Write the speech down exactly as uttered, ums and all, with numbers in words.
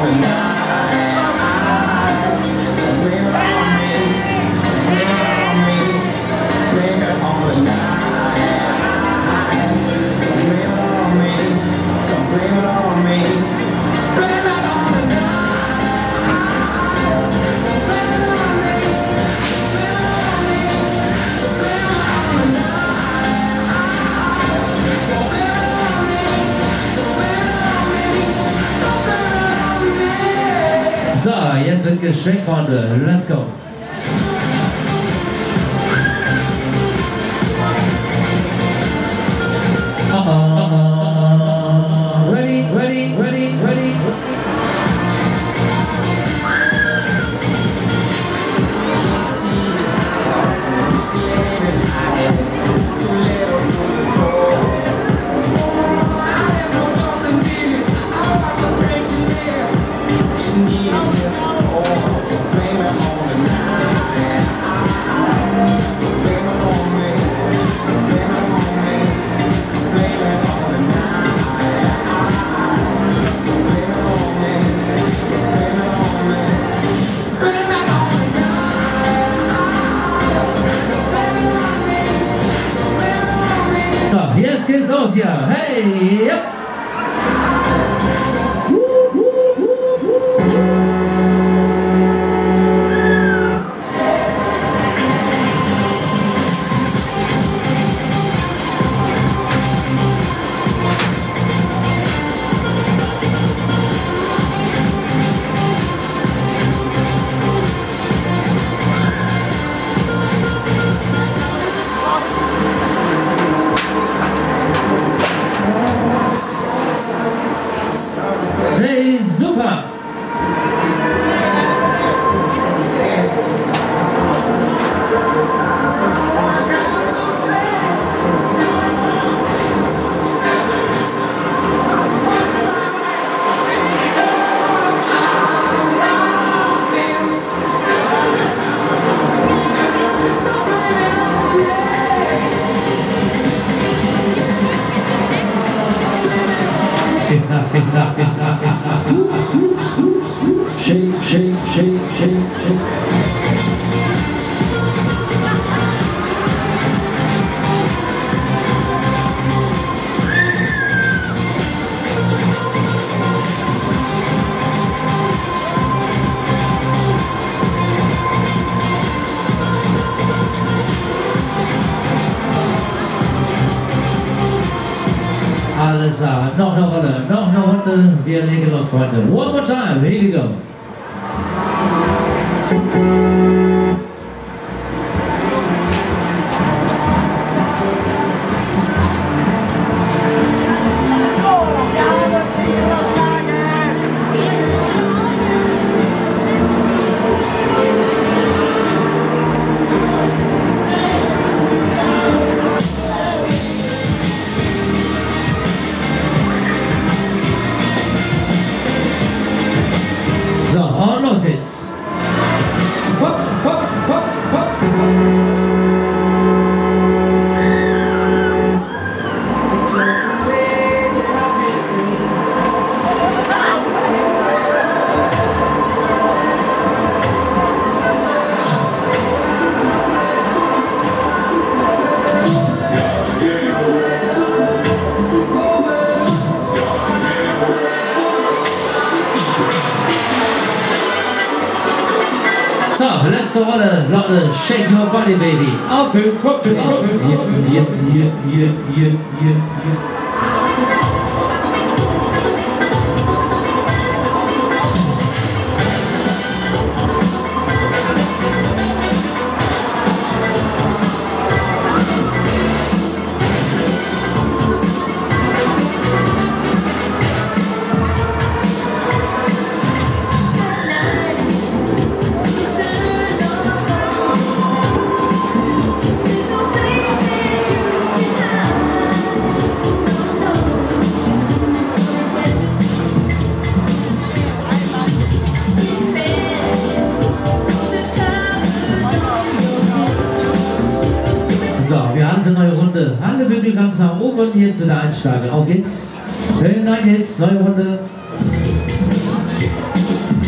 So, jetzt sind Geschenkfreunde. Let's go. Uh -oh, uh -oh. Ready, ready, ready, ready. Jetzt geht's los, ja. Hey, yep. Hey, super! Shake, shake, shake, shake, shake. Alles klar, noch eine Runde, noch eine Runde, wir legen los, Freunde. One more time, here we go. So, und los jetzt. Hopp, hopp, hopp, hopp. So, letzte Runde, Leute, shake your body, baby. Auf geht's, hopp geht's, hopp geht's. Hier, hier, hier, hier, hier, hier, hier. So, wir haben eine neue Runde. Alle Bügel ganz nach oben und jetzt wieder einsteigen. Auf geht's. Hinein geht's, neue Runde. Baby.